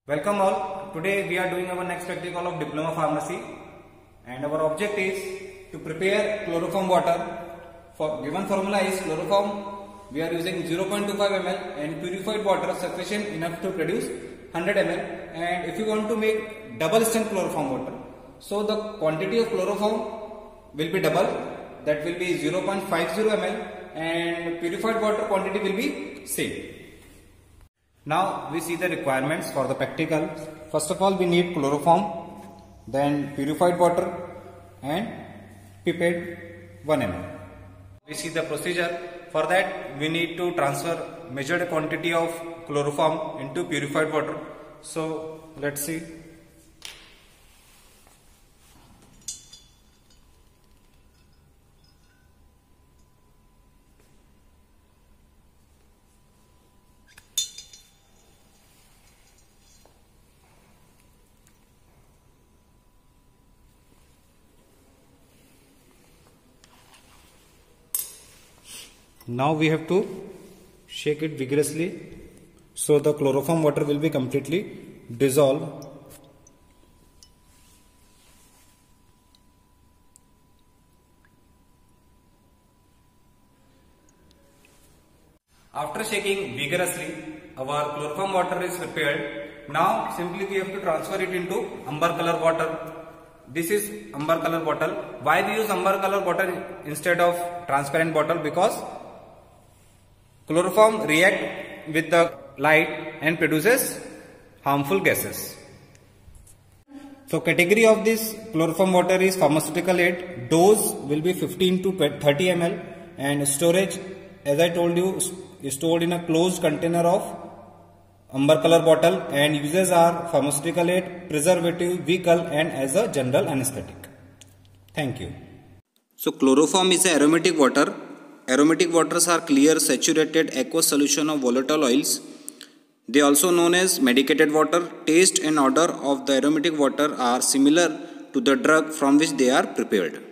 Welcome all. Today we are doing our next practical of Diploma Pharmacy, and our object is to prepare chloroform water. For given formula is chloroform we are using 0.25 ml and purified water sufficient enough to produce 100 ml. And if you want to make double strength chloroform water, so the quantity of chloroform will be double, that will be 0.50 ml, and purified water quantity will be same. Now we see the requirements for the practical. First of all, we need chloroform, then purified water and pipette 1 ml. We see the procedure. For that we need to transfer measured quantity of chloroform into purified water. So let's see. Now we have to shake it vigorously so the chloroform water will be completely dissolved. After shaking vigorously, our chloroform water is prepared. Now simply we have to transfer it into amber color water. This is amber color bottle. Why we use amber color bottle instead of transparent bottle? Because chloroform react with the light and produces harmful gases. So category of this chloroform water is pharmaceutical grade. Dose will be 15 to 30 ml, and storage, as I told you, is stored in a closed container of amber color bottle, and uses are pharmaceutical grade, preservative, vehicle, and as a general anesthetic. Thank you. So chloroform is an aromatic water. Aromatic waters are clear, saturated, aqueous solution of volatile oils. They are also known as medicated water. Taste and odor of the aromatic water are similar to the drug from which they are prepared.